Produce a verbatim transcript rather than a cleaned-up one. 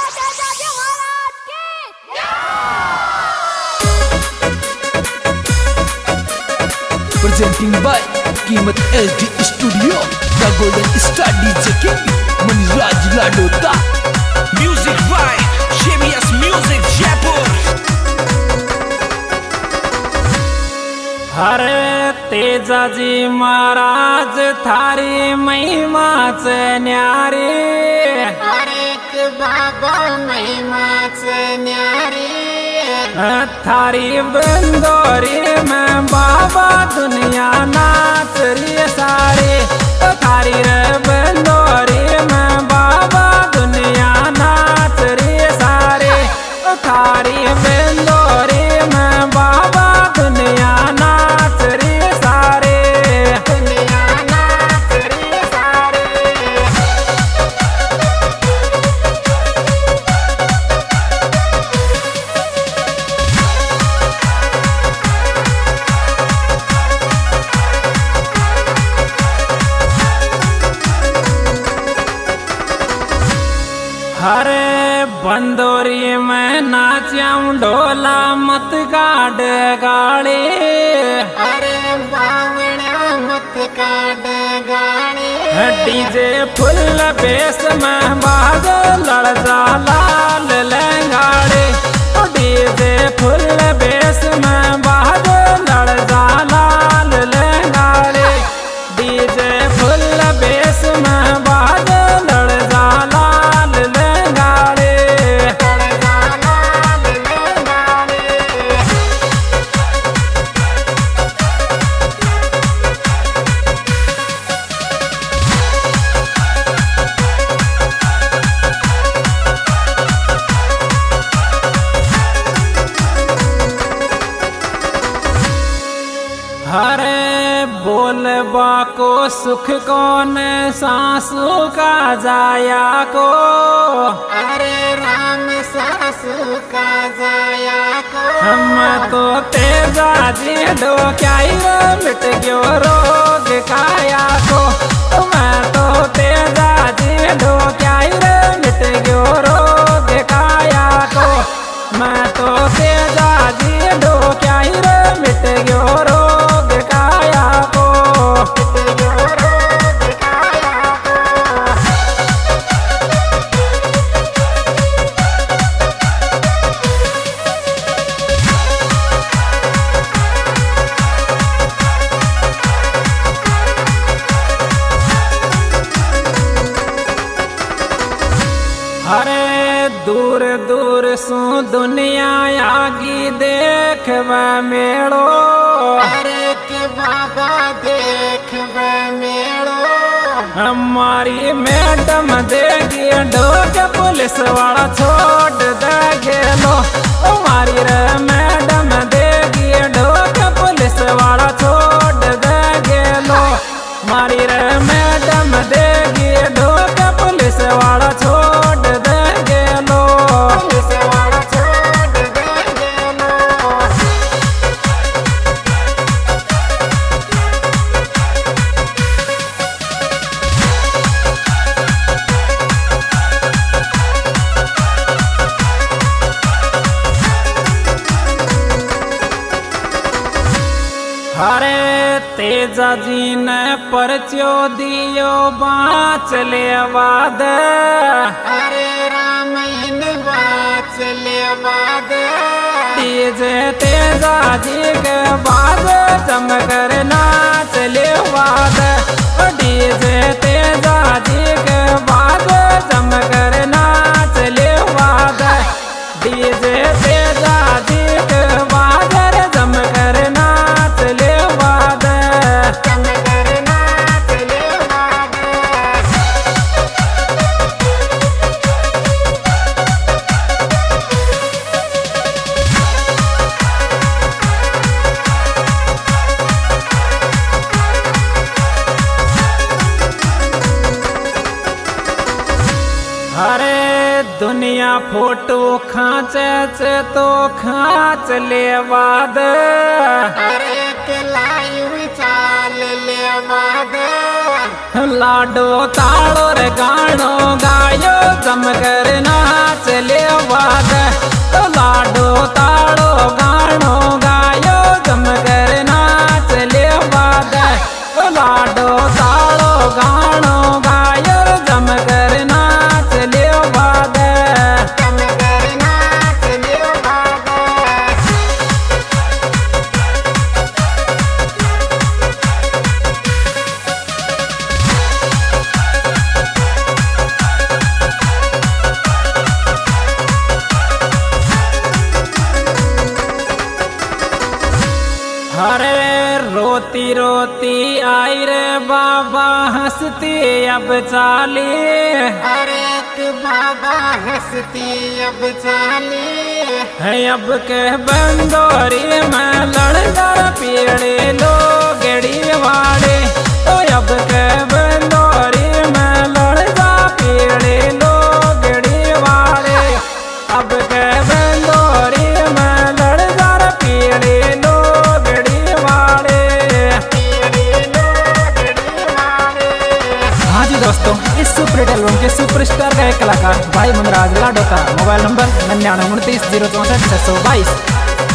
Presenting by कीमत H D Studio, The Golden Star D J King, Maniraj Ladota. Music by J B S Music Jaipur. हरे तेजाजी महाराज थारी महिमाच न्यारी, हरेक बाबा महिमाच न्यारी, थारी बंदोरी में बाबा दुनिया नाच रही सारी, थारी रे बंदोरी में बाबा दुनिया नाच रही सारी, थारी बंदोरी में बाबा दुनिया नाच रही सारी, दुनिया नाच रही सारी। हरे बंदोरी में नाच्याऊं ढोला मत गाड़ गाड़ी, अरे बावड़ा मत काट गाड़ी, डीजे फुल बेस में बाज लड़ जा लाल लंगाड़ी, डीजे फुल बेस में बाज लड़ जा लाल लंगाड़ी, डीजे फुल बेस में बाज लड़ जा लाल लंगाड़ी। हरे बोल बाको सुख कौन सासू का जाया को, अरे राम सासू का जाया को, हम तो तेजा जी डो क्या मिट गयो रोग काया को, मैं तो तेजा जी डो क्या मिट गयो रोग काया को, मैं तो तेजा जी डो क्या मिट गयो रोग काया को। हरे दूर दूर सु दुनिया आगी देख मेड़ो, अरे के बाबा देख मेड़ो, हमारी मैडम देगी डोक पुलिस वाला छोड़ दे गेलो, हमारी रे मैडम देगी डोक पुलिस वाला छोड़ दे गेलो, हमारी रे मैडम देगी डोक पुलिस वाला छोड़ दे गेलो, पुलिस वाला छोड़ दे गेलो। हरे तेजा जी ने परचो दियो बाँच ले वाद, अरे राम इन बात ले बाद, डीजे तेजा जी के बाद चमकर नाच ले वाद, डीजे तेजा जी के बाद चमकर नाच ले वाद, डीजे तेजा जी के बाद चमकर नाच ले वाद। चमकर नाच ले बाद। हरे दुनिया फोटो खाँचे से तो खाँच ले वाद, अरे के लाइव चाल ले बाद, लाडो ताड़ो रे गानो गायो जमकर नाच रोती आई रे बाबा हंसती अब चाली। अरे तू बाबा हंसती अब चाली। है अब के बंदोरी में लड़कर पीड़े लोगड़ी वाले। तो अब के बंदोरी में लड़का पीड़े लोगड़ी वाले। अब के बंदोरी में लड़कर पीड़े लोगड़ी वाले। हाँ जी दोस्तों, इस सुपर हिट एल्बम के सुपरस्टार का एक कलाकार भाई मनराज लाडोता। मोबाइल नंबर निन्यानवे उनतीस जीरो चौसठ छह सौ बाईस।